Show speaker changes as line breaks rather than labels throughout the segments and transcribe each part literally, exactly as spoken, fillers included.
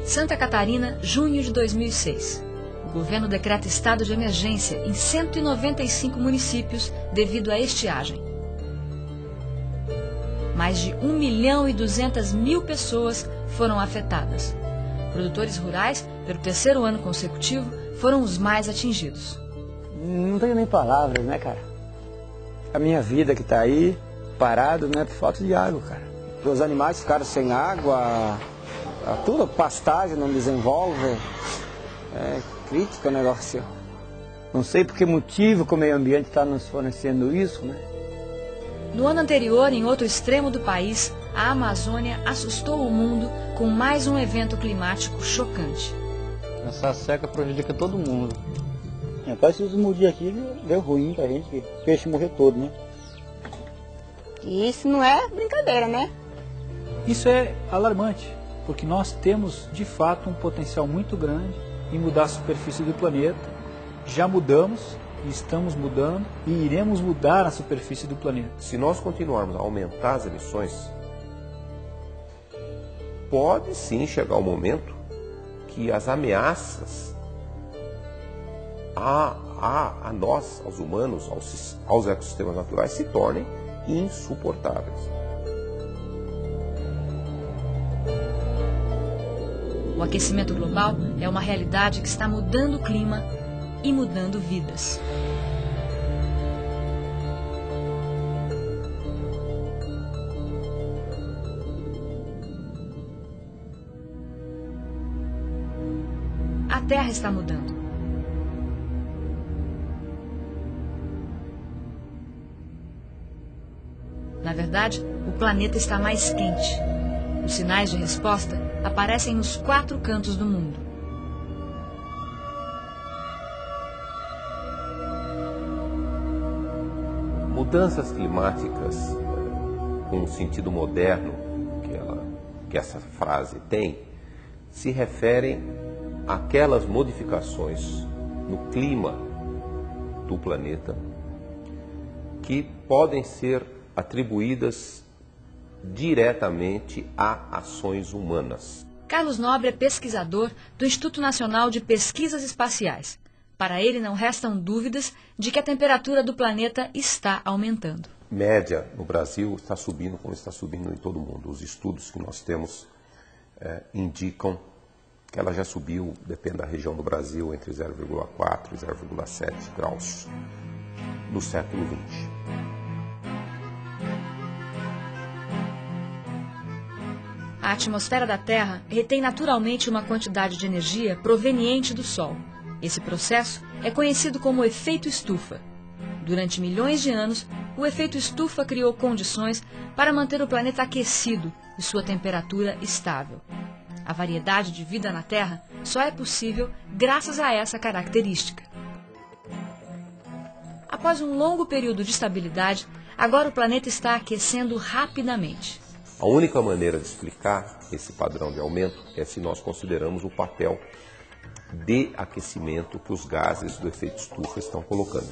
Santa Catarina, junho de dois mil e seis. O governo decreta estado de emergência em cento e noventa e cinco municípios devido à estiagem. Mais de um milhão e duzentas mil pessoas foram afetadas. Produtores rurais, pelo terceiro ano consecutivo, foram os mais atingidos.
Não tenho nem palavras, né, cara? A minha vida que está aí, parado, né, por falta de água, cara. Os animais ficaram sem água, a, tudo, pastagem não desenvolve. É crítico o negócio. Não sei por que motivo que o meio ambiente está nos fornecendo isso, né?
No ano anterior, em outro extremo do país, a Amazônia assustou o mundo com mais um evento climático chocante.
Essa seca prejudica todo mundo.
Rapaz, esses últimos dias aqui deu ruim pra gente, que o peixe morreu todo, né?
E isso não é brincadeira, né?
Isso é alarmante, porque nós temos, de fato, um potencial muito grande em mudar a superfície do planeta. Já mudamos, estamos mudando e iremos mudar a superfície do planeta.
Se nós continuarmos a aumentar as emissões, pode sim chegar o momento que as ameaças a, a, a nós, aos humanos, aos, aos ecossistemas naturais, se tornem insuportáveis.
O aquecimento global é uma realidade que está mudando o clima e mudando vidas. A Terra está mudando. Na verdade, o planeta está mais quente. Os sinais de resposta aparecem nos quatro cantos do mundo.
Mudanças climáticas, com o sentido moderno que, ela, que essa frase tem, se referem àquelas modificações no clima do planeta que podem ser atribuídas diretamente a ações humanas.
Carlos Nobre é pesquisador do Instituto Nacional de Pesquisas Espaciais. Para ele não restam dúvidas de que a temperatura do planeta está aumentando.
Média no Brasil está subindo como está subindo em todo o mundo. Os estudos que nós temos é, indicam que ela já subiu, depende da região do Brasil, entre zero vírgula quatro e zero vírgula sete graus no século vinte.
A atmosfera da Terra retém naturalmente uma quantidade de energia proveniente do Sol. Esse processo é conhecido como efeito estufa. Durante milhões de anos, o efeito estufa criou condições para manter o planeta aquecido e sua temperatura estável. A variedade de vida na Terra só é possível graças a essa característica. Após um longo período de estabilidade, agora o planeta está aquecendo rapidamente.
A única maneira de explicar esse padrão de aumento é se nós consideramos o papel de aquecimento que os gases do efeito estufa estão colocando.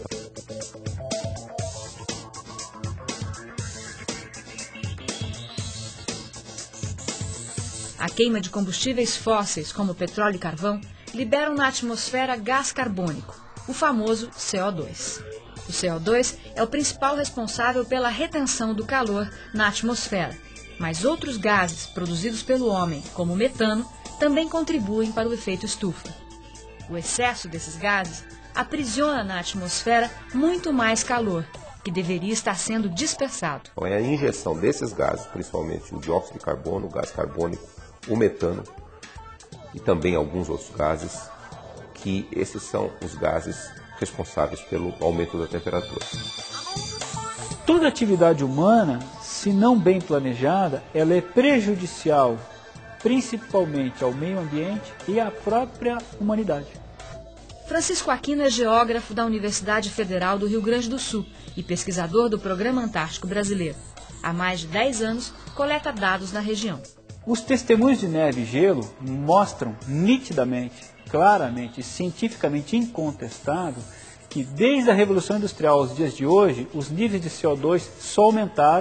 A queima de combustíveis fósseis, como petróleo e carvão, liberam na atmosfera gás carbônico, o famoso C O dois. O C O dois é o principal responsável pela retenção do calor na atmosfera, mas outros gases produzidos pelo homem, como o metano, também contribuem para o efeito estufa. O excesso desses gases aprisiona na atmosfera muito mais calor, que deveria estar sendo dispersado.
Então, é a injeção desses gases, principalmente o dióxido de carbono, o gás carbônico, o metano e também alguns outros gases, que esses são os gases responsáveis pelo aumento da temperatura.
Toda atividade humana, se não bem planejada, ela é prejudicial, principalmente ao meio ambiente e à própria humanidade.
Francisco Aquino é geógrafo da Universidade Federal do Rio Grande do Sul e pesquisador do Programa Antártico Brasileiro. Há mais de dez anos, coleta dados na região.
Os testemunhos de neve e gelo mostram nitidamente, claramente e cientificamente incontestável que desde a Revolução Industrial aos dias de hoje, os níveis de C O dois só aumentaram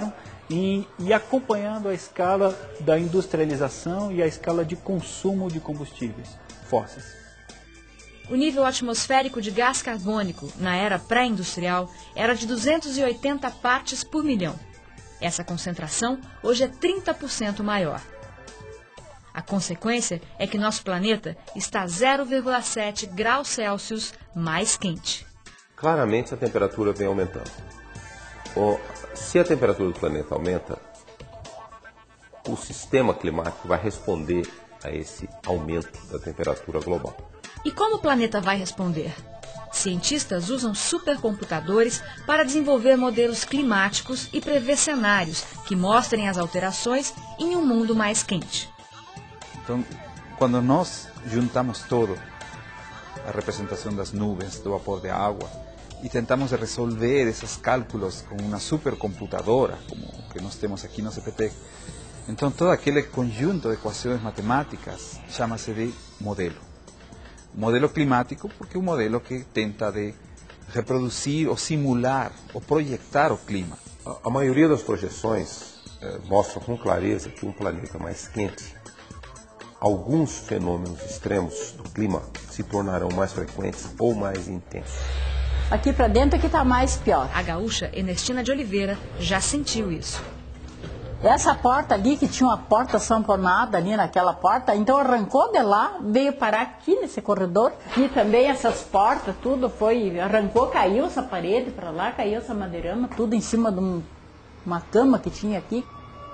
e, e acompanhando a escala da industrialização e a escala de consumo de combustíveis fósseis.
O nível atmosférico de gás carbônico, na era pré-industrial, era de duzentas e oitenta partes por milhão. Essa concentração hoje é trinta por cento maior. A consequência é que nosso planeta está zero vírgula sete graus Celsius mais quente.
Claramente a temperatura vem aumentando. O, se a temperatura do planeta aumenta, o sistema climático vai responder a esse aumento da temperatura global.
E como o planeta vai responder? Cientistas usam supercomputadores para desenvolver modelos climáticos e prever cenários que mostrem as alterações em um mundo mais quente.
Então, quando nós juntamos todo, a representação das nuvens, do vapor de água, e tentamos resolver esses cálculos com uma supercomputadora, como que nós temos aqui no C P T E C, então todo aquele conjunto de equações matemáticas chama-se de modelo. Modelo climático porque é um modelo que tenta de reproduzir ou simular ou projetar o clima.
A, a maioria das projeções eh, mostram com clareza que um planeta mais quente, alguns fenômenos extremos do clima se tornarão mais frequentes ou mais intensos.
Aqui para dentro é que está mais pior.
A gaúcha Ernestina de Oliveira já sentiu isso.
Essa porta ali, que tinha uma porta samponada ali naquela porta, então arrancou de lá, veio parar aqui nesse corredor. E também essas portas, tudo foi, arrancou, caiu essa parede para lá, caiu essa madeirama, tudo em cima de um, uma cama que tinha aqui.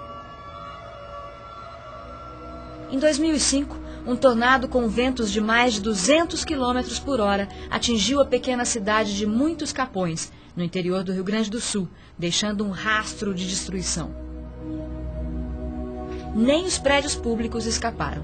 Em dois mil e cinco, um tornado com ventos de mais de duzentos quilômetros por hora atingiu a pequena cidade de Muitos Capões, no interior do Rio Grande do Sul, deixando um rastro de destruição. Nem os prédios públicos escaparam.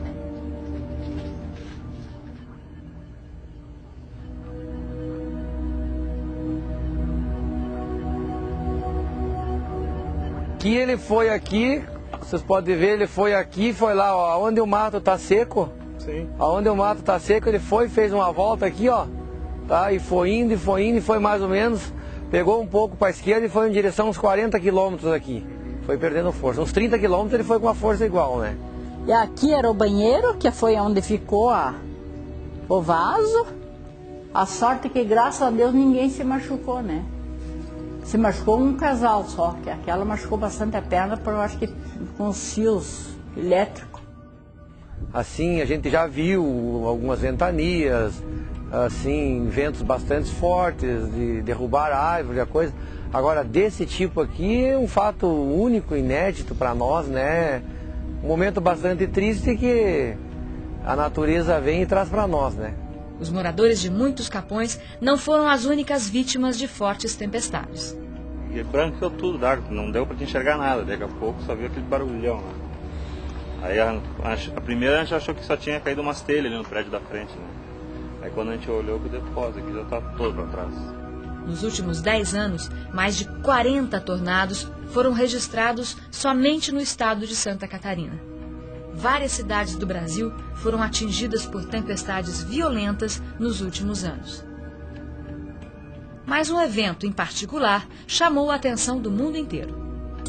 Que ele foi aqui, vocês podem ver, ele foi aqui, foi lá, ó, onde o mato está seco. Sim. Onde o mato está seco, ele foi, fez uma volta aqui, ó, tá? E foi indo, e foi indo, e foi mais ou menos, pegou um pouco para a esquerda e foi em direção uns quarenta quilômetros aqui. Foi perdendo força. Uns trinta quilômetros ele foi com uma força igual, né?
E aqui era o banheiro, que foi onde ficou a, o vaso. A sorte é que, graças a Deus, ninguém se machucou, né? Se machucou um casal só, que aquela machucou bastante a perna, por eu acho que com os fios elétricos.
Assim, a gente já viu algumas ventanias, assim, ventos bastante fortes, de derrubar árvore, a coisa. Agora, desse tipo aqui, é um fato único, inédito para nós, né? Um momento bastante triste que a natureza vem e traz para nós, né?
Os moradores de Muitos Capões não foram as únicas vítimas de fortes tempestades.
E branqueou tudo d'água, não deu para te enxergar nada, daqui a pouco só viu aquele barulhão lá. Aí a, a, a primeira a gente achou que só tinha caído umas telhas ali no prédio da frente, né? Aí quando a gente olhou pro depósito, aqui já tá todo para trás.
Nos últimos dez anos, mais de quarenta tornados foram registrados somente no estado de Santa Catarina. Várias cidades do Brasil foram atingidas por tempestades violentas nos últimos anos. Mas um evento em particular chamou a atenção do mundo inteiro.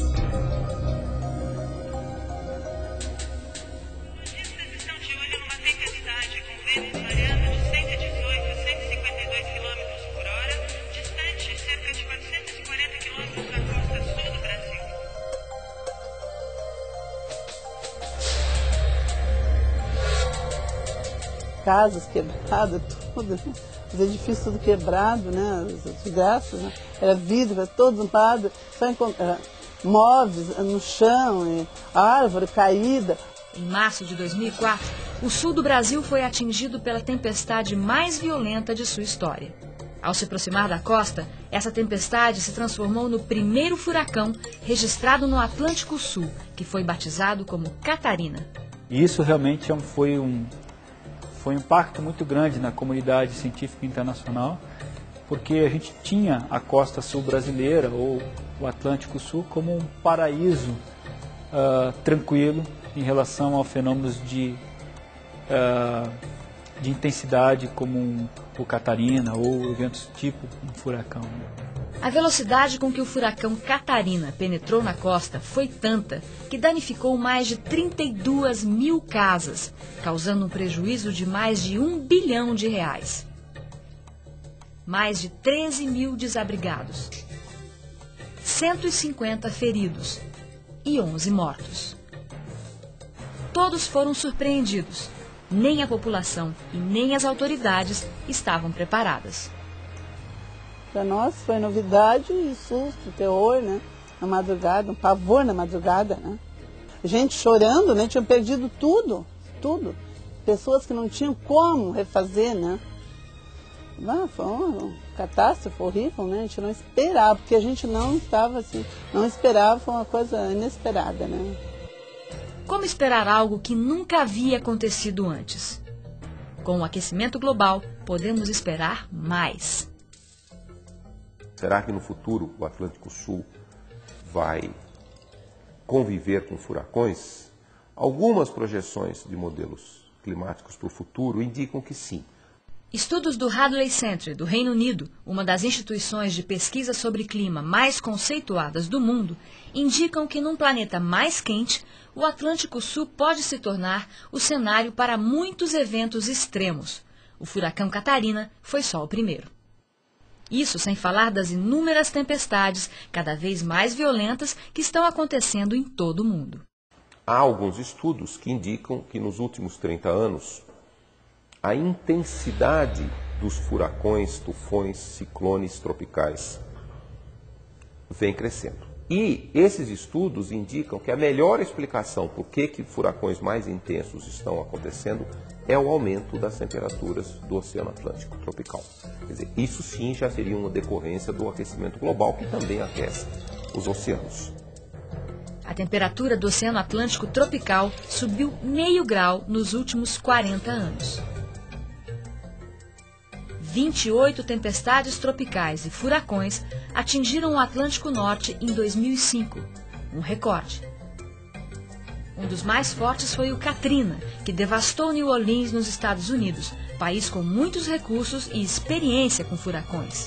Casas quebradas, tudo, os edifícios tudo quebrado, né? Os vidraços, né? Era vidro para todo lado, só encontrar móveis no chão, e árvore caída.
Em março de dois mil e quatro, o sul do Brasil foi atingido pela tempestade mais violenta de sua história. Ao se aproximar da costa, essa tempestade se transformou no primeiro furacão registrado no Atlântico Sul, que foi batizado como Catarina.
E isso realmente foi um, foi um impacto muito grande na comunidade científica internacional, porque a gente tinha a costa sul brasileira, ou o Atlântico Sul, como um paraíso uh, tranquilo em relação a fenômenos de, uh, de intensidade como um, o Catarina ou eventos tipo um furacão.
A velocidade com que o furacão Catarina penetrou na costa foi tanta que danificou mais de trinta e duas mil casas, causando um prejuízo de mais de um bilhão de reais. Mais de treze mil desabrigados, cento e cinquenta feridos e onze mortos. Todos foram surpreendidos. Nem a população e nem as autoridades estavam preparadas.
Para nós foi novidade e susto, terror, né? Na madrugada, um pavor na madrugada, né? Gente chorando, né? Tinham perdido tudo, tudo. Pessoas que não tinham como refazer, né? Ah, foi uma catástrofe horrível, né? A gente não esperava, porque a gente não estava assim, não esperava, foi uma coisa inesperada, né?
Como esperar algo que nunca havia acontecido antes? Com o aquecimento global, podemos esperar mais.
Será que no futuro o Atlântico Sul vai conviver com furacões? Algumas projeções de modelos climáticos para o futuro indicam que sim.
Estudos do Hadley Center, do Reino Unido, uma das instituições de pesquisa sobre clima mais conceituadas do mundo, indicam que num planeta mais quente, o Atlântico Sul pode se tornar o cenário para muitos eventos extremos. O furacão Catarina foi só o primeiro. Isso sem falar das inúmeras tempestades, cada vez mais violentas, que estão acontecendo em todo o mundo.
Há alguns estudos que indicam que nos últimos trinta anos, a intensidade dos furacões, tufões, ciclones tropicais vem crescendo. E esses estudos indicam que a melhor explicação por que que furacões mais intensos estão acontecendo é o aumento das temperaturas do Oceano Atlântico tropical. Quer dizer, isso sim já seria uma decorrência do aquecimento global, que também aquece os oceanos.
A temperatura do Oceano Atlântico tropical subiu meio grau nos últimos quarenta anos. vinte e oito tempestades tropicais e furacões atingiram o Atlântico Norte em dois mil e cinco, um recorde. Um dos mais fortes foi o Katrina, que devastou New Orleans, nos Estados Unidos, país com muitos recursos e experiência com furacões.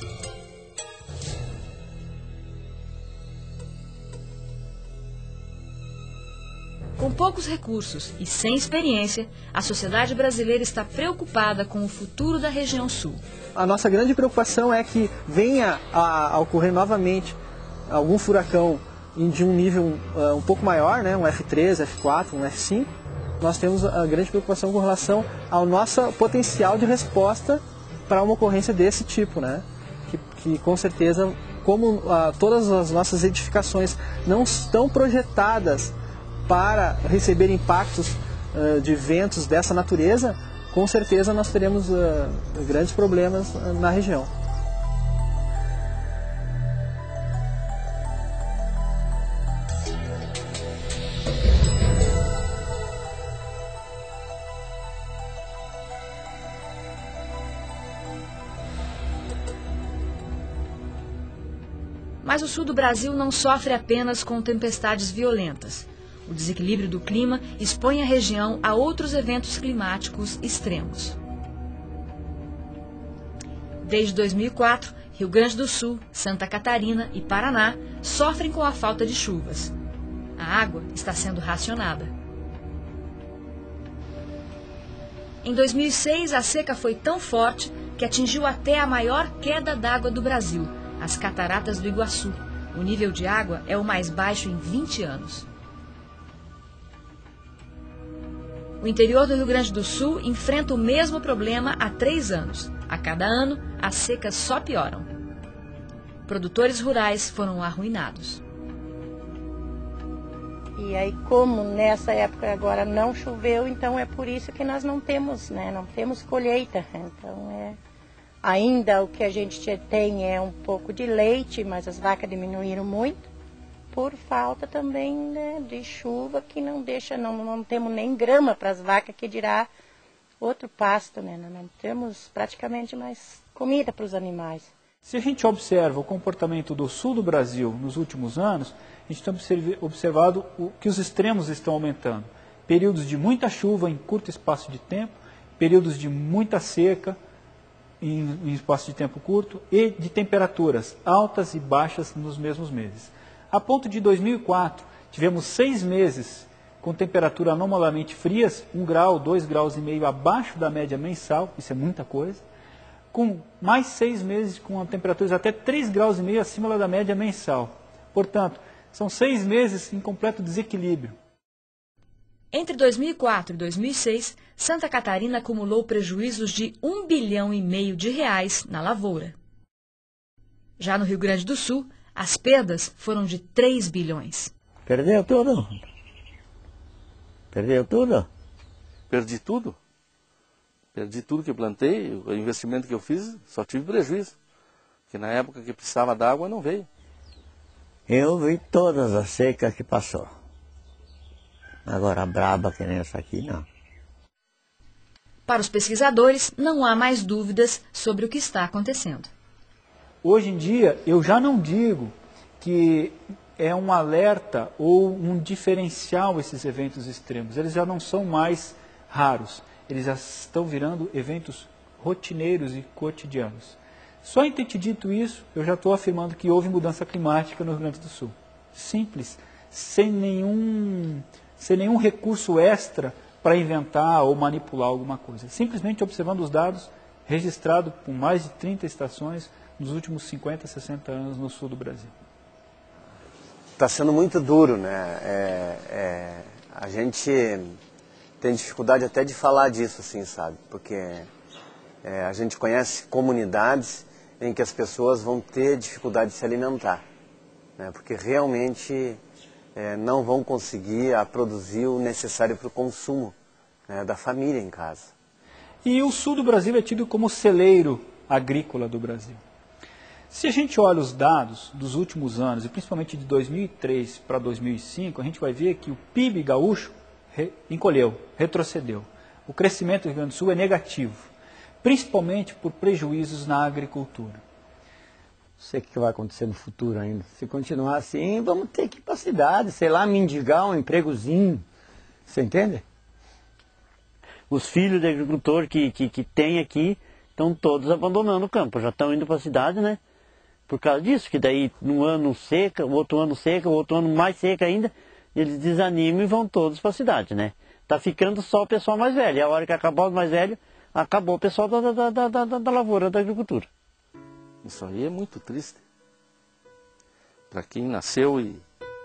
Com poucos recursos e sem experiência, a sociedade brasileira está preocupada com o futuro da região sul.
A nossa grande preocupação é que venha a, a ocorrer novamente algum furacão de um nível uh, um pouco maior, né? Um F três, F quatro, um F cinco. Nós temos a grande preocupação com relação ao nosso potencial de resposta para uma ocorrência desse tipo, né? Que, que com certeza, como uh, todas as nossas edificações não estão projetadas para receber impactos uh, de ventos dessa natureza, com certeza nós teremos uh, grandes problemas uh, na região.
Mas o sul do Brasil não sofre apenas com tempestades violentas. O desequilíbrio do clima expõe a região a outros eventos climáticos extremos. Desde dois mil e quatro, Rio Grande do Sul, Santa Catarina e Paraná sofrem com a falta de chuvas. A água está sendo racionada. Em dois mil e seis, a seca foi tão forte que atingiu até a maior queda d'água do Brasil, as Cataratas do Iguaçu. O nível de água é o mais baixo em vinte anos. O interior do Rio Grande do Sul enfrenta o mesmo problema há três anos. A cada ano, as secas só pioram. Produtores rurais foram arruinados.
E aí, como nessa época agora não choveu, então é por isso que nós não temos, né? Não temos colheita. Então, é, ainda o que a gente tem é um pouco de leite, mas as vacas diminuíram muito. Por falta também, né, de chuva, que não deixa, não, não temos nem grama para as vacas, que dirá outro pasto, né? Não temos praticamente mais comida para os animais.
Se a gente observa o comportamento do sul do Brasil nos últimos anos, a gente tem observado que os extremos estão aumentando. Períodos de muita chuva em curto espaço de tempo, períodos de muita seca em, em espaço de tempo curto e de temperaturas altas e baixas nos mesmos meses. A ponto de dois mil e quatro, tivemos seis meses com temperatura anomalamente frias, um grau, dois graus e meio abaixo da média mensal, isso é muita coisa, com mais seis meses com temperaturas até três graus e meio acima da média mensal. Portanto, são seis meses em completo desequilíbrio.
Entre dois mil e quatro e dois mil e seis, Santa Catarina acumulou prejuízos de um bilhão e meio de reais na lavoura. Já no Rio Grande do Sul, as perdas foram de três bilhões.
Perdeu tudo? Perdeu tudo?
Perdi tudo. Perdi tudo que eu plantei, o investimento que eu fiz, só tive prejuízo. Porque na época que precisava d'água, não veio.
Eu vi todas as secas que passou. Agora, braba que nem essa aqui, não.
Para os pesquisadores, não há mais dúvidas sobre o que está acontecendo.
Hoje em dia, eu já não digo que é um alerta ou um diferencial esses eventos extremos. Eles já não são mais raros. Eles já estão virando eventos rotineiros e cotidianos. Só em ter te dito isso, eu já estou afirmando que houve mudança climática no Rio Grande do Sul. Simples, sem nenhum, sem nenhum recurso extra para inventar ou manipular alguma coisa. Simplesmente observando os dados registrados por mais de trinta estações nos últimos cinquenta, sessenta anos no sul do Brasil.
Está sendo muito duro, né? É, é, a gente tem dificuldade até de falar disso, assim, sabe? Porque é, a gente conhece comunidades em que as pessoas vão ter dificuldade de se alimentar, né? Porque realmente é, não vão conseguir a produzir o necessário para o consumo, né, da família em casa.
E o sul do Brasil é tido como celeiro agrícola do Brasil. Se a gente olha os dados dos últimos anos, e principalmente de dois mil e três para dois mil e cinco, a gente vai ver que o P I B gaúcho re, encolheu, retrocedeu. O crescimento do Rio Grande do Sul é negativo, principalmente por prejuízos na agricultura.
Não sei o que vai acontecer no futuro ainda. Se continuar assim, vamos ter que ir para a cidade, sei lá, mendigar um empregozinho. Você entende?
Os filhos de agricultor que, que, que tem aqui estão todos abandonando o campo, já estão indo para a cidade, né? Por causa disso, que daí num ano seca, o outro ano seca, o outro ano mais seca ainda, eles desanimam e vão todos para a cidade, né? Tá ficando só o pessoal mais velho. E a hora que acabar os mais velhos, acabou o pessoal da, da, da, da, da, da lavoura, da agricultura.
Isso aí é muito triste. Para quem nasceu e,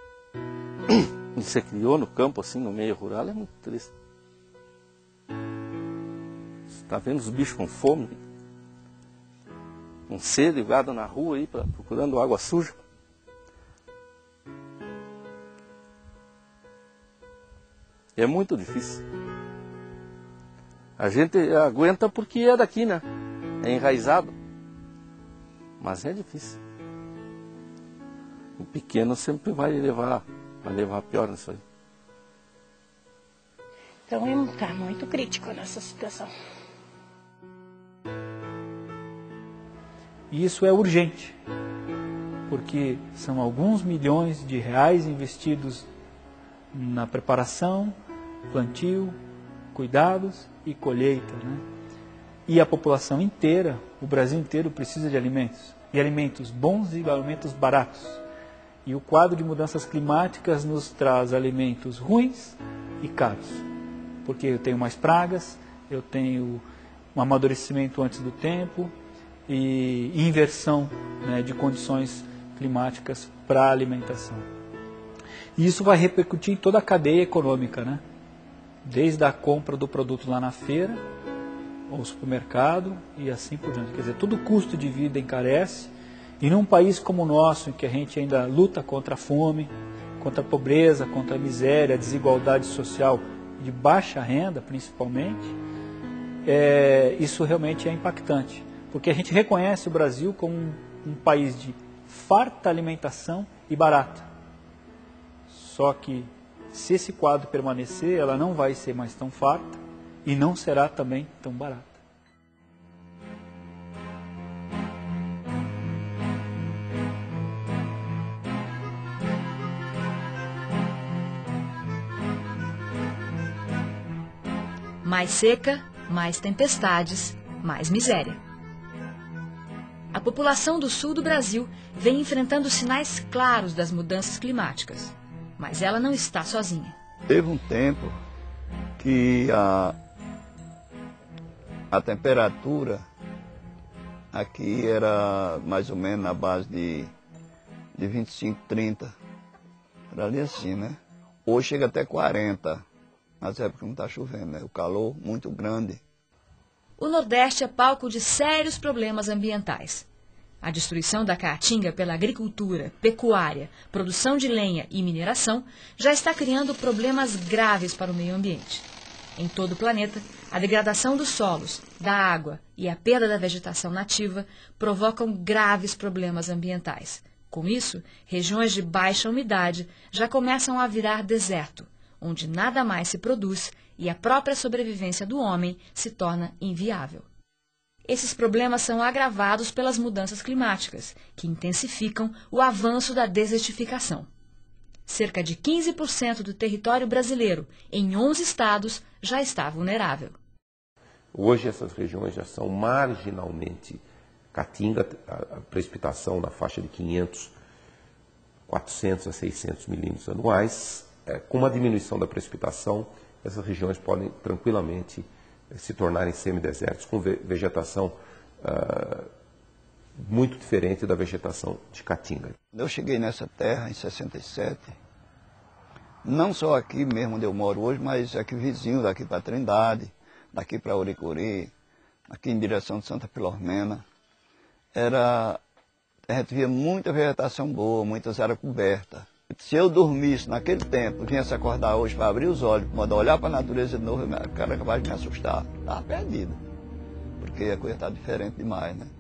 e se criou no campo, assim, no meio rural, é muito triste. Você está vendo os bichos com fome, com sede, gado na rua aí, pra, procurando água suja. É muito difícil. A gente aguenta porque é daqui, né? É enraizado. Mas é difícil. O pequeno sempre vai levar, vai levar pior nisso aí.
Então está muito crítico nessa situação.
E isso é urgente, porque são alguns milhões de reais investidos na preparação, plantio, cuidados e colheita, né? E a população inteira, o Brasil inteiro, precisa de alimentos. E alimentos bons e alimentos baratos. E o quadro de mudanças climáticas nos traz alimentos ruins e caros. Porque eu tenho mais pragas, eu tenho um amadurecimento antes do tempo e inversão, né, de condições climáticas para a alimentação. E isso vai repercutir em toda a cadeia econômica, né? Desde a compra do produto lá na feira, ao supermercado e assim por diante. Quer dizer, todo custo de vida encarece, e num país como o nosso, em que a gente ainda luta contra a fome, contra a pobreza, contra a miséria, a desigualdade social de baixa renda, principalmente, é, isso realmente é impactante. Porque a gente reconhece o Brasil como um, um país de farta alimentação e barata. Só que, se esse quadro permanecer, ela não vai ser mais tão farta e não será também tão barata.
Mais seca, mais tempestades, mais miséria. A população do sul do Brasil vem enfrentando sinais claros das mudanças climáticas, mas ela não está sozinha.
Teve um tempo que a, a temperatura aqui era mais ou menos na base de, de vinte e cinco, trinta, era ali assim, né? Hoje chega até quarenta, nas épocas que não está chovendo, né? O calor muito grande.
O Nordeste é palco de sérios problemas ambientais. A destruição da caatinga pela agricultura, pecuária, produção de lenha e mineração já está criando problemas graves para o meio ambiente. Em todo o planeta, a degradação dos solos, da água e a perda da vegetação nativa provocam graves problemas ambientais. Com isso, regiões de baixa umidade já começam a virar deserto, onde nada mais se produz e a própria sobrevivência do homem se torna inviável. Esses problemas são agravados pelas mudanças climáticas, que intensificam o avanço da desertificação. Cerca de quinze por cento do território brasileiro, em onze estados, já está vulnerável.
Hoje essas regiões já são marginalmente caatinga, a precipitação na faixa de quinhentos, quatrocentos a seiscentos milímetros anuais. É, com uma diminuição da precipitação, essas regiões podem tranquilamente é, se tornarem semidesertos, com ve vegetação uh, muito diferente da vegetação de caatinga.
Eu cheguei nessa terra em sessenta e sete, não só aqui mesmo onde eu moro hoje, mas aqui vizinho, daqui para Trindade, daqui para Uricuri, aqui em direção de Santa Filomena. Era, a gente via muita vegetação boa, muitas áreas cobertas. Se eu dormisse naquele tempo, viesse acordar hoje para abrir os olhos, para olhar para a natureza de novo, eu era capaz de me assustar. Estava perdido, porque a coisa está diferente demais, né?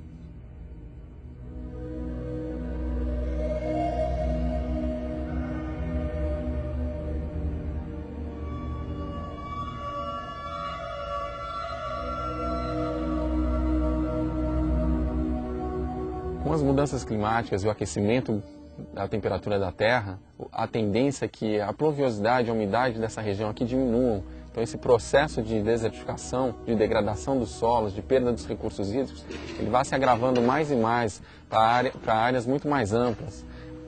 Com as mudanças climáticas e o aquecimento da temperatura da Terra, a tendência é que a pluviosidade e a umidade dessa região aqui diminuam. Então esse processo de desertificação, de degradação dos solos, de perda dos recursos hídricos, ele vai se agravando mais e mais para área, para áreas muito mais amplas.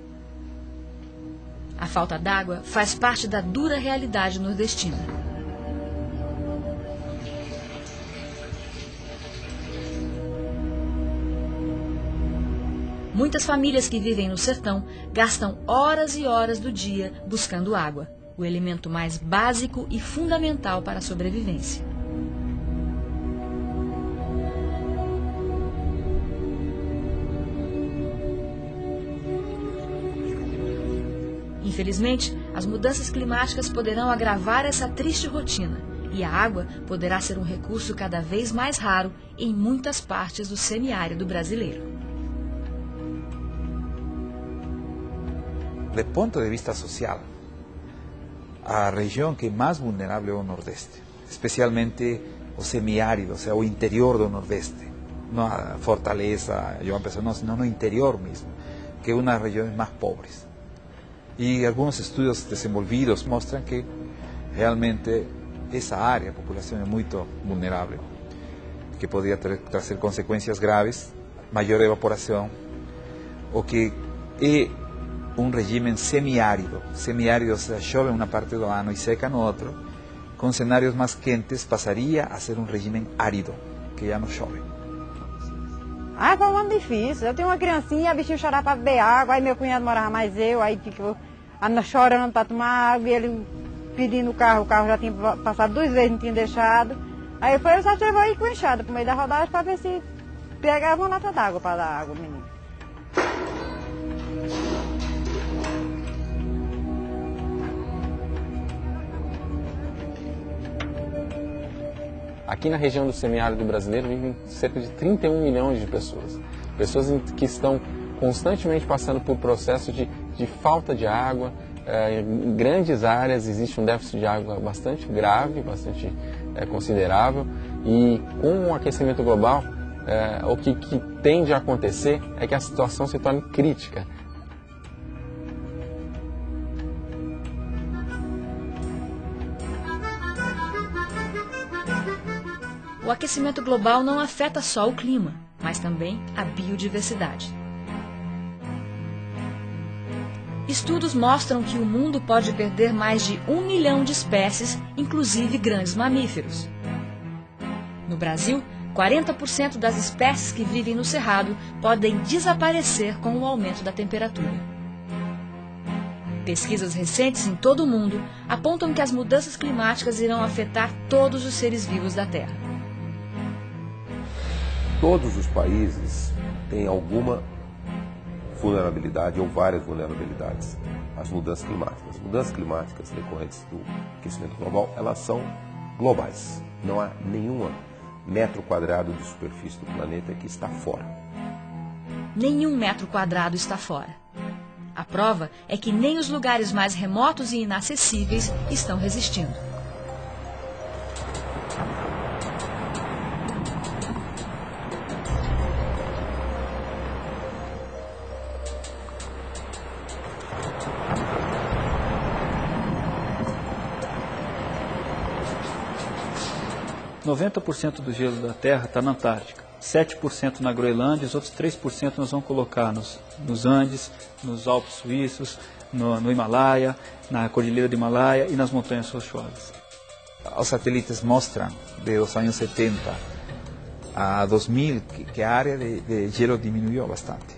A falta d'água faz parte da dura realidade nordestina. Muitas famílias que vivem no sertão gastam horas e horas do dia buscando água, o elemento mais básico e fundamental para a sobrevivência. Infelizmente, as mudanças climáticas poderão agravar essa triste rotina e a água poderá ser um recurso cada vez mais raro em muitas partes do semiárido brasileiro.
Do ponto de vista social, a região que é mais vulnerável é o Nordeste, especialmente o semiárido, ou seja, o interior do Nordeste, não a Fortaleza, João Pessoa, não, senão no interior mesmo, que é uma das regiões mais pobres. E alguns estudos desenvolvidos mostram que realmente essa área, a população é muito vulnerável, que poderia ter, trazer consequências graves, maior evaporação, o que é um regime semiárido. Semiárido, ou seja, chove em uma parte do ano e seca no outro. Com cenários mais quentes, passaria a ser um regime árido, que já não chove.
Ah, foi um ano difícil. Eu tenho uma criancinha, a bichinha chorava para beber água, aí meu cunhado morava mais eu, aí ficou chorando para tomar água, e ele pedindo o carro, o carro já tinha passado duas vezes, não tinha deixado. Aí eu falei, eu só levou aí com enxada pro meio da rodagem para ver se pegava uma lata d'água para dar água, menino.
Aqui na região do semiárido brasileiro vivem cerca de trinta e um milhões de pessoas. Pessoas que estão constantemente passando por processo de, de falta de água. É, em grandes áreas existe um déficit de água bastante grave, bastante é, considerável. E com o aquecimento global, é, o que, que tende a acontecer é que a situação se torne crítica.
O aquecimento global não afeta só o clima. mas também a biodiversidade. Estudos mostram que o mundo pode perder mais de um milhão de espécies, inclusive grandes mamíferos. No Brasil, quarenta por cento das espécies que vivem no Cerrado podem desaparecer com o aumento da temperatura. Pesquisas recentes em todo o mundo apontam que as mudanças climáticas irão afetar todos os seres vivos da Terra.
Todos os países têm alguma vulnerabilidade ou várias vulnerabilidades às mudanças climáticas. As mudanças climáticas decorrentes do aquecimento global, elas são globais. Não há nenhum metro quadrado de superfície do planeta que está fora.
Nenhum metro quadrado está fora. A prova é que nem os lugares mais remotos e inacessíveis estão resistindo.
noventa por cento do gelo da Terra está na Antártica, sete por cento na Groenlândia, os outros três por cento nós vamos colocar nos, nos Andes, nos Alpes Suíços, no, no Himalaia, na Cordilheira do Himalaia e nas Montanhas Rochosas.
Os satélites mostram, de los anos setenta a dois mil, que, que a área de, de gelo diminuiu bastante.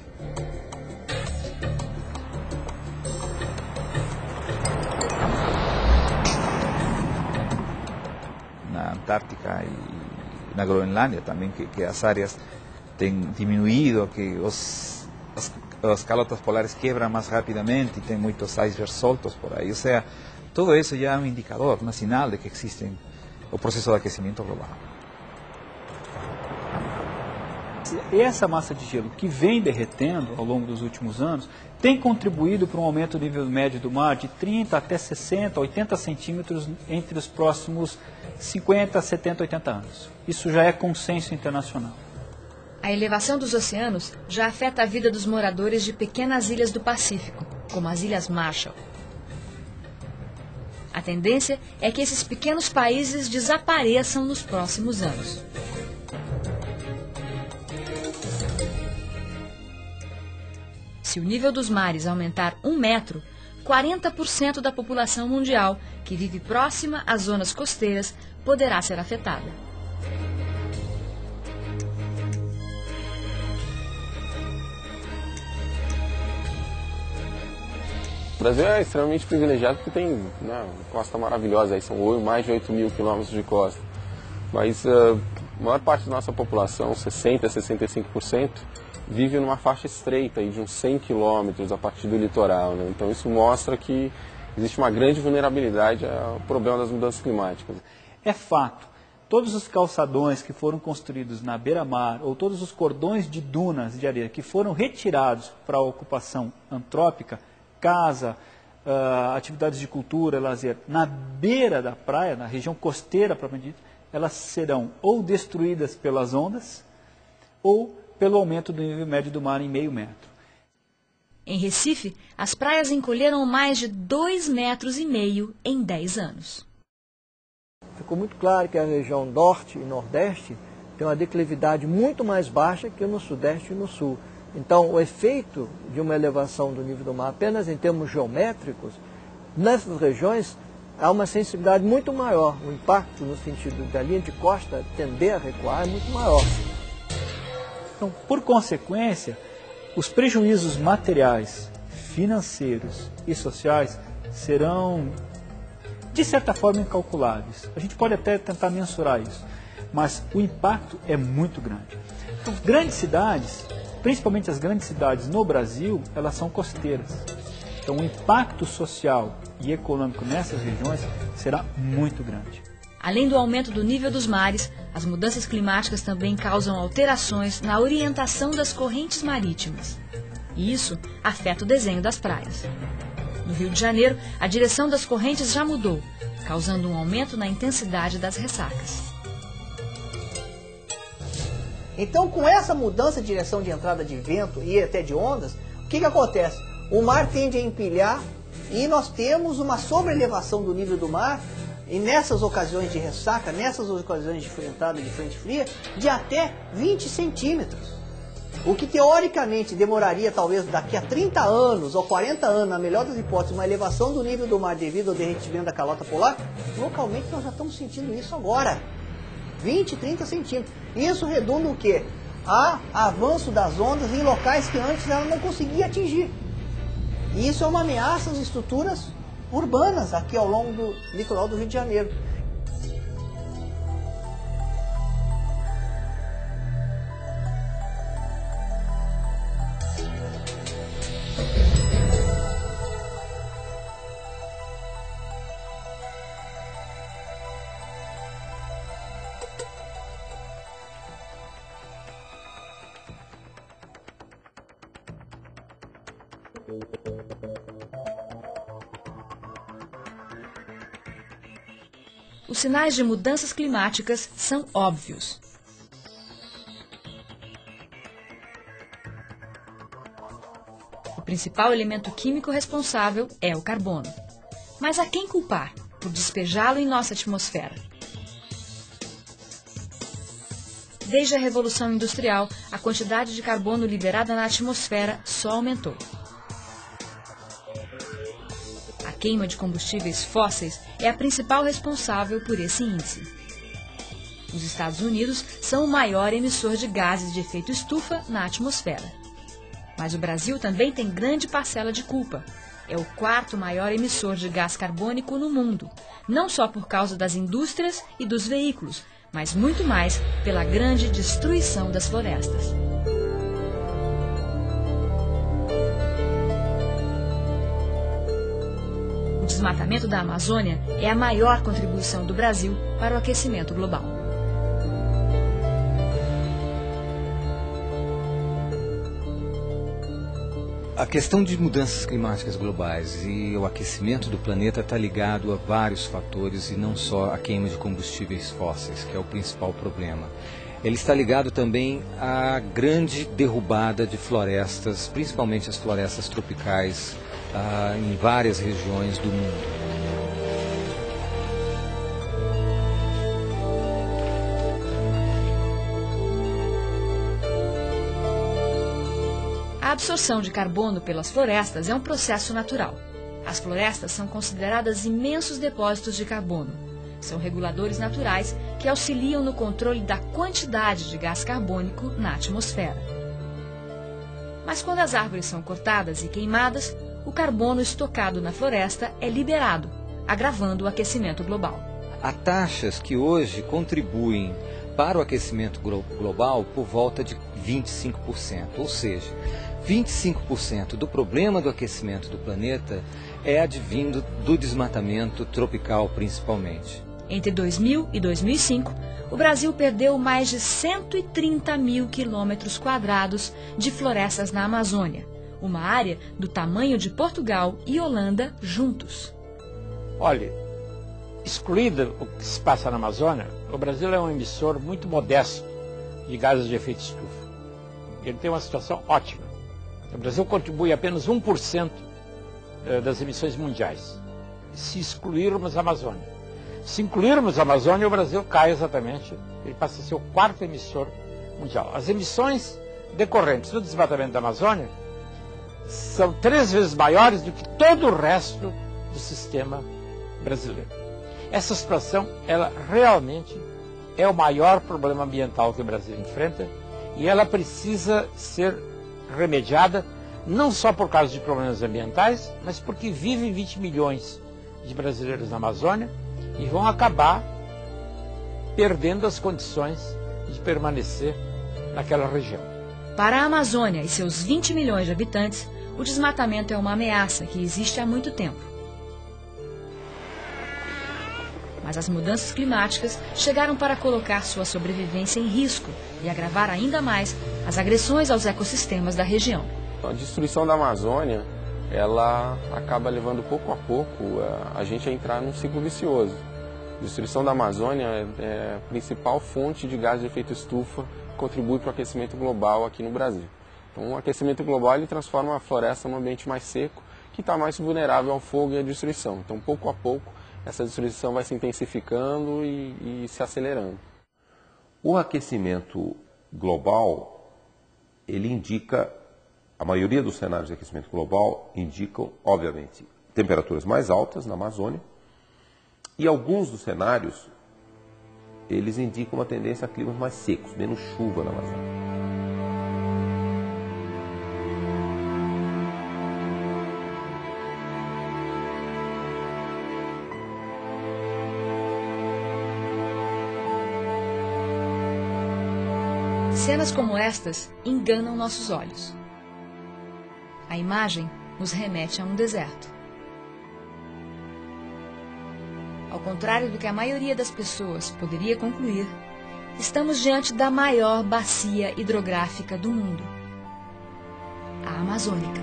Na Antártica e na Groenlândia também, que, que as áreas têm diminuído, que os, as, as calotas polares quebram mais rapidamente e tem muitos icebergs soltos por aí. Ou seja, tudo isso já é um indicador, um sinal de que existe o processo de aquecimento global.
E essa massa de gelo que vem derretendo ao longo dos últimos anos tem contribuído para um aumento do nível médio do mar de trinta até sessenta, oitenta centímetros entre os próximos cinquenta, setenta, oitenta anos. Isso já é consenso internacional.
A elevação dos oceanos já afeta a vida dos moradores de pequenas ilhas do Pacífico, como as Ilhas Marshall. A tendência é que esses pequenos países desapareçam nos próximos anos. Se o nível dos mares aumentar um metro, quarenta por cento da população mundial que vive próxima às zonas costeiras poderá ser afetada.
O Brasil é extremamente privilegiado porque tem, né, uma costa maravilhosa, aí são mais de oito mil quilômetros de costa. Mas uh, a maior parte da nossa população, sessenta a sessenta e cinco por cento, vive numa faixa estreita aí de uns cem quilômetros a partir do litoral, né? Então isso mostra que existe uma grande vulnerabilidade ao problema das mudanças climáticas.
É fato, todos os calçadões que foram construídos na beira-mar ou todos os cordões de dunas de areia que foram retirados para a ocupação antrópica, casa, uh, atividades de cultura, lazer, na beira da praia, na região costeira propriamente dita, elas serão ou destruídas pelas ondas ou pelo aumento do nível médio do mar em meio metro.
Em Recife, as praias encolheram mais de dois metros e meio em dez anos.
Ficou muito claro que a região norte e nordeste tem uma declividade muito mais baixa que no sudeste e no sul. Então, o efeito de uma elevação do nível do mar apenas em termos geométricos, nessas regiões há uma sensibilidade muito maior. O impacto no sentido da linha de costa tender a recuar é muito maior.
Então, por consequência, os prejuízos materiais, financeiros e sociais serão, de certa forma, incalculáveis. A gente pode até tentar mensurar isso, mas o impacto é muito grande. Então, grandes cidades, principalmente as grandes cidades no Brasil, elas são costeiras. Então, o impacto social e econômico nessas regiões será muito grande.
Além do aumento do nível dos mares, as mudanças climáticas também causam alterações na orientação das correntes marítimas. E isso afeta o desenho das praias. No Rio de Janeiro, a direção das correntes já mudou, causando um aumento na intensidade das ressacas.
Então, com essa mudança de direção de entrada de vento e até de ondas, o que, que acontece? O mar tende a empilhar e nós temos uma sobrelevação do nível do mar e nessas ocasiões de ressaca, nessas ocasiões de entrada de frente fria, de até vinte centímetros. O que teoricamente demoraria talvez daqui a trinta anos ou quarenta anos, na melhor das hipóteses, uma elevação do nível do mar devido ao derretimento da calota polar, localmente nós já estamos sentindo isso agora. vinte, trinta centímetros. Isso redunda o quê? A avanço das ondas em locais que antes ela não conseguia atingir. E isso é uma ameaça às estruturas urbanas aqui ao longo do litoral do Rio de Janeiro.
Os sinais de mudanças climáticas são óbvios. O principal elemento químico responsável é o carbono. Mas a quem culpar por despejá-lo em nossa atmosfera? Desde a Revolução Industrial, a quantidade de carbono liberada na atmosfera só aumentou. A queima de combustíveis fósseis é a principal responsável por esse índice. Os Estados Unidos são o maior emissor de gases de efeito estufa na atmosfera. Mas o Brasil também tem grande parcela de culpa. É o quarto maior emissor de gás carbônico no mundo, não só por causa das indústrias e dos veículos, mas muito mais pela grande destruição das florestas. O desmatamento da Amazônia é a maior contribuição do Brasil para o aquecimento global.
A questão de mudanças climáticas globais e o aquecimento do planeta está ligado a vários fatores e não só a queima de combustíveis fósseis, que é o principal problema. Ele está ligado também à grande derrubada de florestas, principalmente as florestas tropicais, ah, em várias regiões do mundo.
A absorção de carbono pelas florestas é um processo natural. As florestas são consideradas imensos depósitos de carbono. São reguladores naturais que auxiliam no controle da quantidade de gás carbônico na atmosfera. Mas quando as árvores são cortadas e queimadas, o carbono estocado na floresta é liberado, agravando o aquecimento global.
Há taxas que hoje contribuem para o aquecimento global por volta de vinte e cinco por cento, ou seja, vinte e cinco por cento do problema do aquecimento do planeta é advindo do desmatamento tropical principalmente.
Entre dois mil e dois mil e cinco, o Brasil perdeu mais de cento e trinta mil quilômetros quadrados de florestas na Amazônia, uma área do tamanho de Portugal e Holanda juntos.
Olha, excluído o que se passa na Amazônia, o Brasil é um emissor muito modesto de gases de efeito estufa. Ele tem uma situação ótima. O Brasil contribui apenas um por cento das emissões mundiais, se excluirmos a Amazônia. Se incluirmos a Amazônia, o Brasil cai exatamente, ele passa a ser o quarto emissor mundial. As emissões decorrentes do desmatamento da Amazônia são três vezes maiores do que todo o resto do sistema brasileiro. Essa situação, ela realmente é o maior problema ambiental que o Brasil enfrenta e ela precisa ser remediada não só por causa de problemas ambientais, mas porque vivem vinte milhões de brasileiros na Amazônia e vão acabar perdendo as condições de permanecer naquela região.
Para a Amazônia e seus vinte milhões de habitantes, o desmatamento é uma ameaça que existe há muito tempo. Mas as mudanças climáticas chegaram para colocar sua sobrevivência em risco e agravar ainda mais as agressões aos ecossistemas da região.
A destruição da Amazônia, ela acaba levando pouco a pouco a gente a entrar num ciclo vicioso. A destruição da Amazônia é a principal fonte de gás de efeito estufa que contribui para o aquecimento global aqui no Brasil. Então, o aquecimento global ele transforma a floresta num ambiente mais seco, que está mais vulnerável ao fogo e à destruição. Então, pouco a pouco, essa destruição vai se intensificando e, e se acelerando.
O aquecimento global, ele indica, a maioria dos cenários de aquecimento global indicam, obviamente, temperaturas mais altas na Amazônia, e alguns dos cenários, eles indicam uma tendência a climas mais secos, menos chuva na Amazônia.
Cenas como estas enganam nossos olhos. A imagem nos remete a um deserto. Ao contrário do que a maioria das pessoas poderia concluir, estamos diante da maior bacia hidrográfica do mundo, a Amazônica.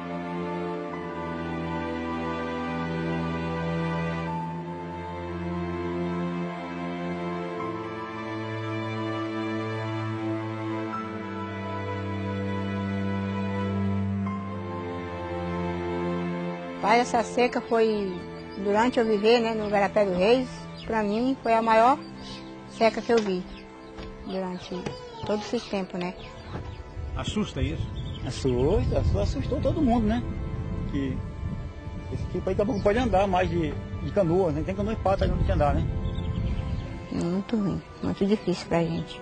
Pai, essa seca foi, durante eu viver, né, no Igarapé do Reis, para mim foi a maior seca que eu vi durante todos esses tempos, né?
Assusta isso? Assusta, assustou todo mundo, né? Que esse tipo aí tá bom, pode andar mais de, de canoa, né? Tem canoa e pata aí onde tem andar, né?
Muito ruim, muito difícil pra gente.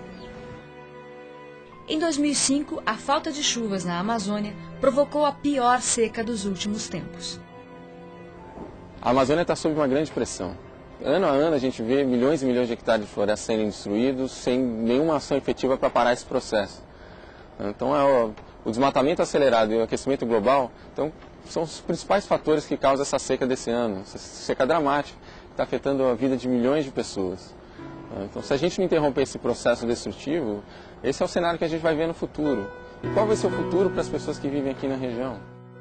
Em dois mil e cinco, a falta de chuvas na Amazônia provocou a pior seca dos últimos tempos.
A Amazônia está sob uma grande pressão. Ano a ano a gente vê milhões e milhões de hectares de floresta sendo destruídos sem nenhuma ação efetiva para parar esse processo. Então é o, o desmatamento acelerado e o aquecimento global então, são os principais fatores que causam essa seca desse ano. Essa seca dramática que está afetando a vida de milhões de pessoas. Então se a gente não interromper esse processo destrutivo, esse é o cenário que a gente vai ver no futuro. E qual vai ser o futuro para as pessoas que vivem aqui na região?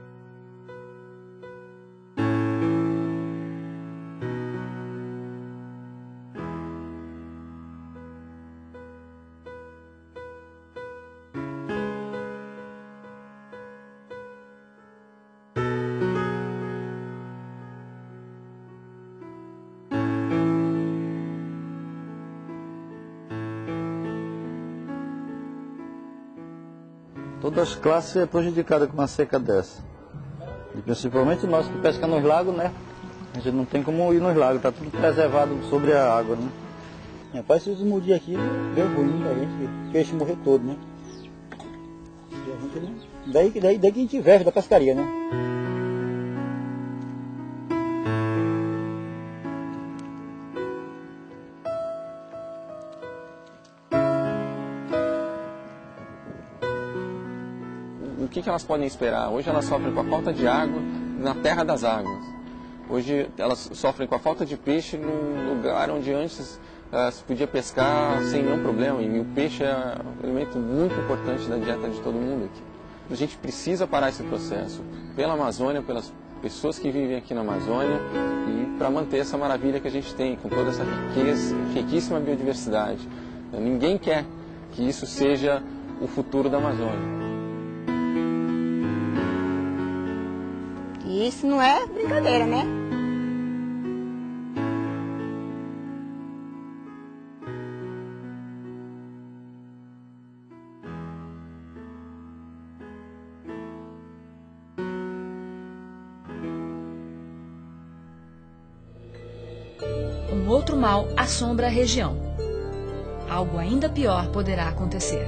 Todas as classes é prejudicada com uma seca dessa. E principalmente nós que pescamos nos lagos, né? A gente não tem como ir nos lagos, tá tudo preservado sobre a água, né?
Rapaz, se esses dias aqui, deu ruim pra gente, o peixe morreu todo, né? E a gente não... Daí, daí, daí que a gente vive da pescaria, né?
O que, que elas podem esperar? Hoje elas sofrem com a falta de água na terra das águas. Hoje elas sofrem com a falta de peixe num lugar onde antes uh, se podia pescar sem nenhum problema. E o peixe é um elemento muito importante da dieta de todo mundo aqui. A gente precisa parar esse processo pela Amazônia, pelas pessoas que vivem aqui na Amazônia e para manter essa maravilha que a gente tem, com toda essa riqueza, riquíssima biodiversidade. Ninguém quer que isso seja o futuro da Amazônia.
E isso não é brincadeira, né?
Um outro mal assombra a região. Algo ainda pior poderá acontecer.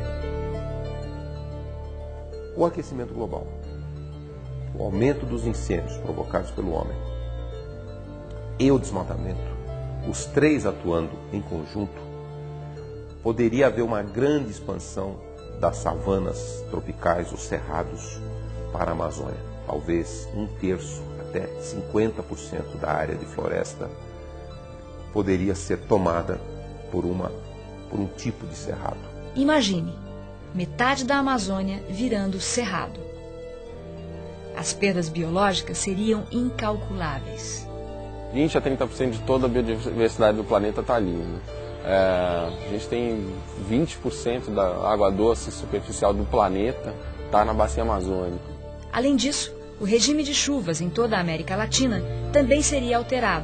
O aquecimento global, o aumento dos incêndios provocados pelo homem e o desmatamento, os três atuando em conjunto, poderia haver uma grande expansão das savanas tropicais, os cerrados, para a Amazônia. Talvez um terço, até cinquenta por cento da área de floresta poderia ser tomada por, uma, por um tipo de cerrado.
Imagine, metade da Amazônia virando cerrado. As perdas biológicas seriam incalculáveis.
vinte a trinta por cento de toda a biodiversidade do planeta está ali. Né? É, a gente tem vinte por cento da água doce superficial do planeta está na bacia amazônica.
Além disso, o regime de chuvas em toda a América Latina também seria alterado,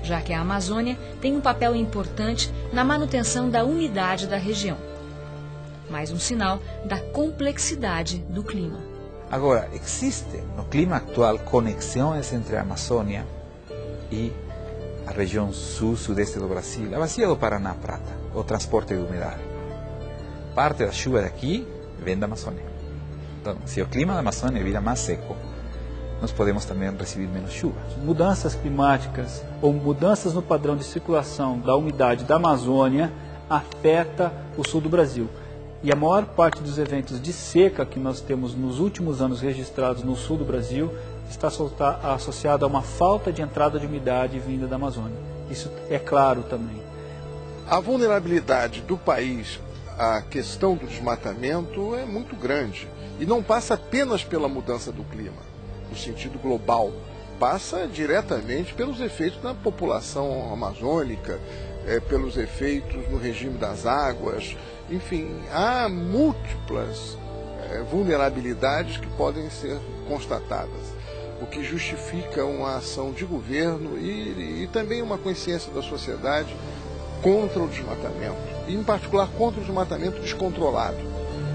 já que a Amazônia tem um papel importante na manutenção da umidade da região. Mais um sinal da complexidade do clima.
Agora, existe no clima actual conexões entre a Amazônia e a região sul-sudeste do Brasil, a bacia do Paraná Prata, o transporte de umidade. Parte da chuva daqui vem da Amazônia. Então, se o clima da Amazônia vira mais seco, nós podemos também receber menos chuva.
Mudanças climáticas ou mudanças no padrão de circulação da umidade da Amazônia afeta o sul do Brasil. E a maior parte dos eventos de seca que nós temos nos últimos anos registrados no sul do Brasil está associada a uma falta de entrada de umidade vinda da Amazônia. Isso é claro também.
A vulnerabilidade do país à questão do desmatamento é muito grande. E não passa apenas pela mudança do clima, no sentido global. Passa diretamente pelos efeitos na população amazônica, é, pelos efeitos no regime das águas. Enfim, há múltiplas é, vulnerabilidades que podem ser constatadas, o que justifica uma ação de governo e, e também uma consciência da sociedade contra o desmatamento, e em particular contra o desmatamento descontrolado.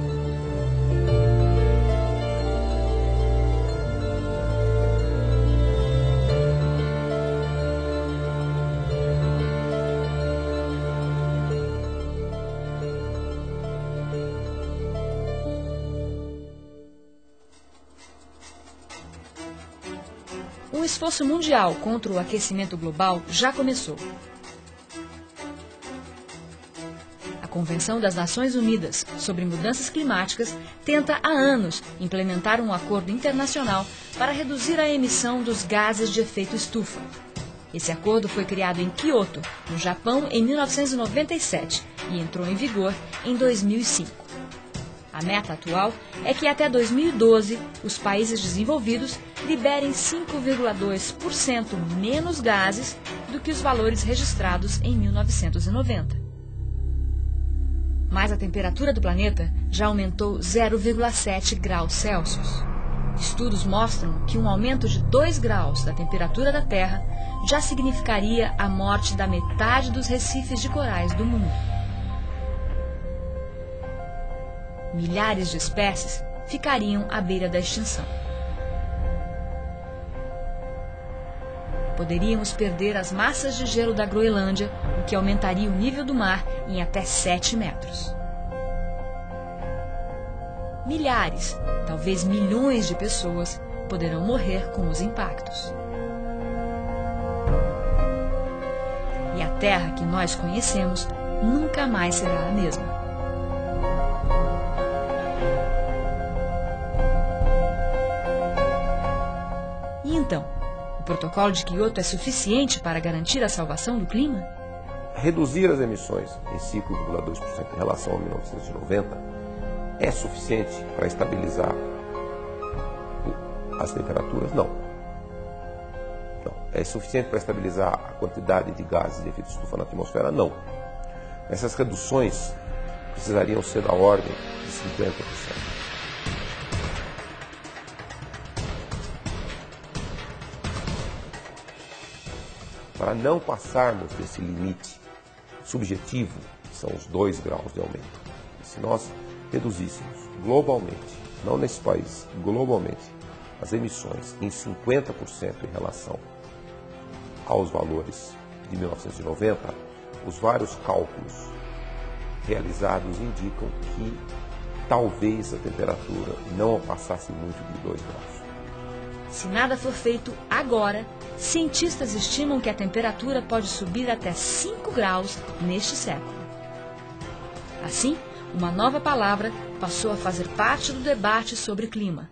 O esforço mundial contra o aquecimento global já começou. A Convenção das Nações Unidas sobre Mudanças Climáticas tenta há anos implementar um acordo internacional para reduzir a emissão dos gases de efeito estufa. Esse acordo foi criado em Kyoto, no Japão, em mil novecentos e noventa e sete e entrou em vigor em dois mil e cinco. A meta atual é que até dois mil e doze os países desenvolvidos liberem cinco vírgula dois por cento menos gases do que os valores registrados em mil novecentos e noventa. Mas a temperatura do planeta já aumentou zero vírgula sete graus Celsius. Estudos mostram que um aumento de dois graus da temperatura da Terra já significaria a morte da metade dos recifes de corais do mundo. Milhares de espécies ficariam à beira da extinção. Poderíamos perder as massas de gelo da Groenlândia, o que aumentaria o nível do mar em até sete metros. Milhares, talvez milhões de pessoas poderão morrer com os impactos. E a Terra que nós conhecemos nunca mais será a mesma. E então, o protocolo de Kyoto é suficiente para garantir a salvação do clima?
Reduzir as emissões em cinco vírgula dois por cento em relação a mil novecentos e noventa é suficiente para estabilizar as temperaturas? Não. Não. É suficiente para estabilizar a quantidade de gases de efeito estufa na atmosfera? Não. Essas reduções precisariam ser da ordem de cinquenta por cento. Para não passarmos desse limite subjetivo, que são os dois graus de aumento. E se nós reduzíssemos globalmente, não nesse país, globalmente, as emissões em cinquenta por cento em relação aos valores de mil novecentos e noventa, os vários cálculos realizados indicam que talvez a temperatura não passasse muito de dois graus.
Se nada for feito agora, cientistas estimam que a temperatura pode subir até cinco graus neste século. Assim, uma nova palavra passou a fazer parte do debate sobre clima: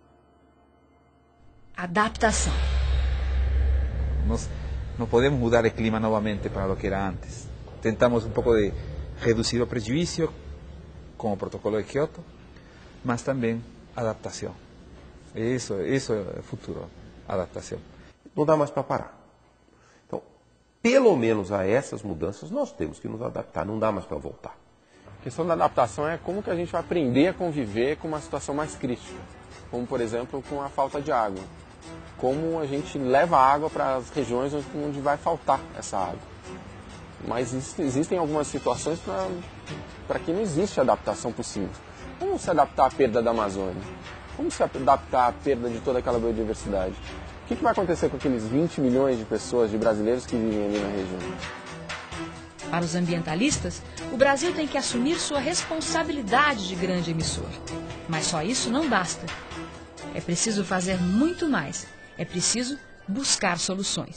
adaptação.
Nós não podemos mudar o clima novamente para o que era antes. Tentamos um pouco de reduzir o prejuízo com o protocolo de Kyoto, mas também adaptação. Isso, isso é o futuro, adaptação.
Não dá mais para parar. Então, pelo menos a essas mudanças, nós temos que nos adaptar, não dá mais para voltar.
A questão da adaptação é como que a gente vai aprender a conviver com uma situação mais crítica, como, por exemplo, com a falta de água. como a gente leva água para as regiões onde vai faltar essa água. Mas existem algumas situações para que não existe adaptação possível. Como se adaptar à perda da Amazônia? Como se adaptar à perda de toda aquela biodiversidade? O que, que vai acontecer com aqueles vinte milhões de pessoas, de brasileiros que vivem ali na região?
Para os ambientalistas, o Brasil tem que assumir sua responsabilidade de grande emissor. Mas só isso não basta. É preciso fazer muito mais. É preciso buscar soluções.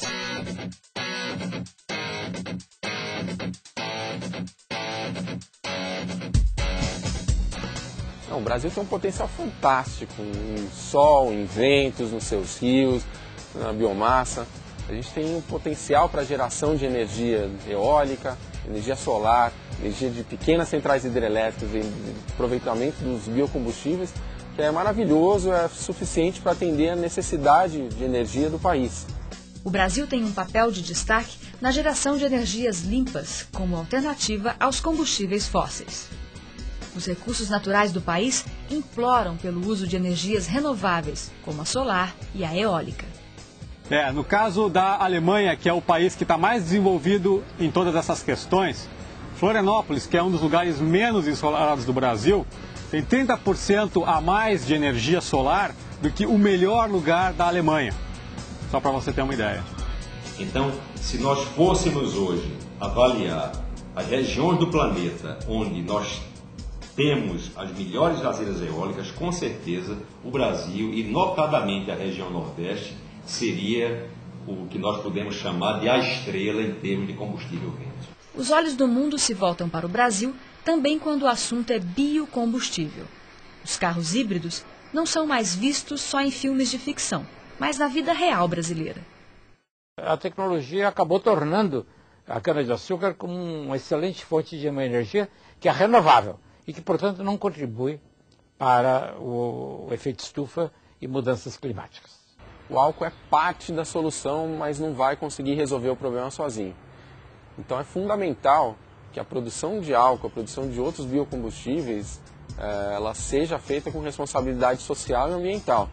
Não, o Brasil tem um potencial fantástico em sol, em ventos, nos seus rios, na biomassa. A gente tem um potencial para geração de energia eólica, energia solar, energia de pequenas centrais hidrelétricas, de aproveitamento dos biocombustíveis, que é maravilhoso, é suficiente para atender a necessidade de energia do país.
O Brasil tem um papel de destaque na geração de energias limpas, como alternativa aos combustíveis fósseis. Os recursos naturais do país imploram pelo uso de energias renováveis, como a solar e a eólica.
É, no caso da Alemanha, que é o país que está mais desenvolvido em todas essas questões, Florianópolis, que é um dos lugares menos ensolarados do Brasil, tem trinta por cento a mais de energia solar do que o melhor lugar da Alemanha. Só para você ter uma ideia.
Então, se nós fôssemos hoje avaliar as regiões do planeta onde nós temos as melhores geleiras eólicas, com certeza o Brasil, e notadamente a região Nordeste, seria o que nós podemos chamar de a estrela em termos de combustível verde.
Os olhos do mundo se voltam para o Brasil também quando o assunto é biocombustível. Os carros híbridos não são mais vistos só em filmes de ficção, mas na vida real brasileira.
A tecnologia acabou tornando a cana-de-açúcar como uma excelente fonte de uma energia que é renovável e que, portanto, não contribui para o efeito estufa e mudanças climáticas.
O álcool é parte da solução, mas não vai conseguir resolver o problema sozinho. Então é fundamental que a produção de álcool, a produção de outros biocombustíveis, ela seja feita com responsabilidade social e ambiental.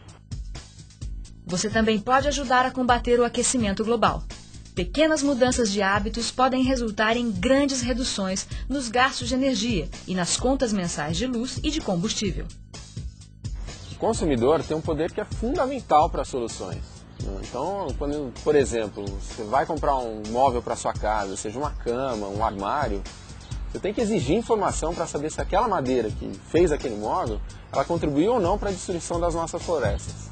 Você também pode ajudar a combater o aquecimento global. Pequenas mudanças de hábitos podem resultar em grandes reduções nos gastos de energia e nas contas mensais de luz e de combustível.
O consumidor tem um poder que é fundamental para as soluções. Então, quando, por exemplo, você vai comprar um móvel para sua casa, seja uma cama, um armário, você tem que exigir informação para saber se aquela madeira que fez aquele móvel, ela contribuiu ou não para a destruição das nossas florestas.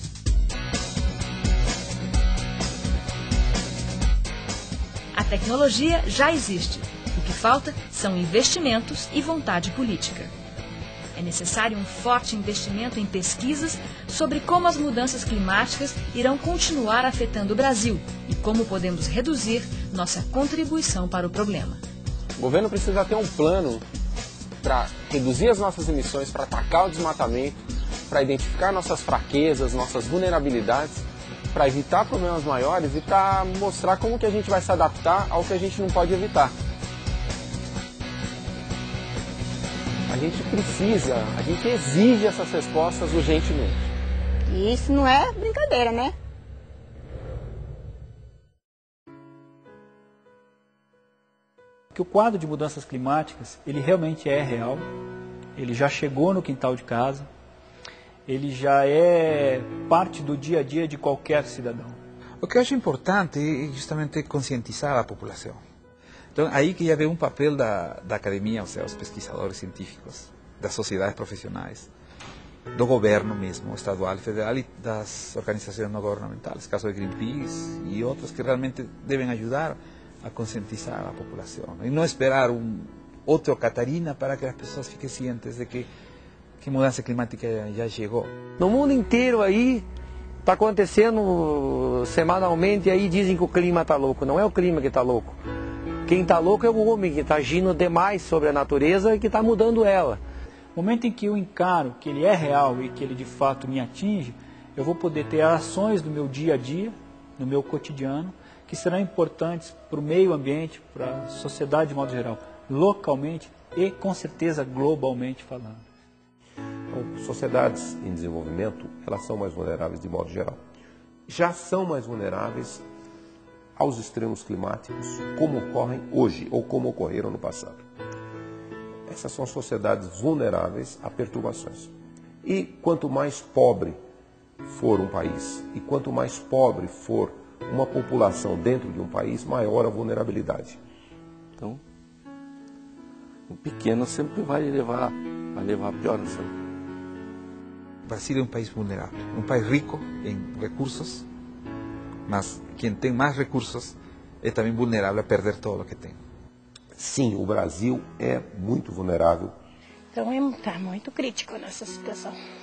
A tecnologia já existe. O que falta são investimentos e vontade política. É necessário um forte investimento em pesquisas sobre como as mudanças climáticas irão continuar afetando o Brasil e como podemos reduzir nossa contribuição para o problema.
O governo precisa ter um plano para reduzir as nossas emissões, para atacar o desmatamento, para identificar nossas fraquezas, nossas vulnerabilidades, para evitar problemas maiores e para mostrar como que a gente vai se adaptar ao que a gente não pode evitar. A gente precisa, a gente exige essas respostas urgentemente.
E isso não é brincadeira, né?
Que o quadro de mudanças climáticas, ele realmente é real, ele já chegou no quintal de casa, ele já é parte do dia a dia de qualquer cidadão.
O que eu acho importante é justamente conscientizar a população. Então, aí que já vem um papel da, da academia, ou seja, os pesquisadores científicos, das sociedades profissionais, do governo mesmo, estadual, federal e das organizações não governamentais, caso de Greenpeace e outros que realmente devem ajudar a conscientizar a população. E não esperar um outro Catarina para que as pessoas fiquem cientes de que, que mudança climática já chegou.
No mundo inteiro aí está acontecendo semanalmente, e aí dizem que o clima está louco. Não é o clima que está louco. Quem está louco é o homem que está agindo demais sobre a natureza e que está mudando ela.
No momento em que eu encaro que ele é real e que ele de fato me atinge, eu vou poder ter ações do meu dia a dia, no meu cotidiano, que serão importantes para o meio ambiente, para a sociedade de modo geral, localmente e com certeza globalmente falando.
Então, sociedades em desenvolvimento, elas são mais vulneráveis de modo geral. já são mais vulneráveis aos extremos climáticos, como ocorrem hoje ou como ocorreram no passado. Essas são sociedades vulneráveis a perturbações. E quanto mais pobre for um país, e quanto mais pobre for uma população dentro de um país, maior a vulnerabilidade.
Então, o pequeno sempre vai levar, vai levar a pior lição.
O Brasil é um país vulnerável, um país rico em recursos, mas quem tem mais recursos é também vulnerável a perder todo o que tem.
Sim, o Brasil é muito vulnerável.
Então está muito crítico nessa situação.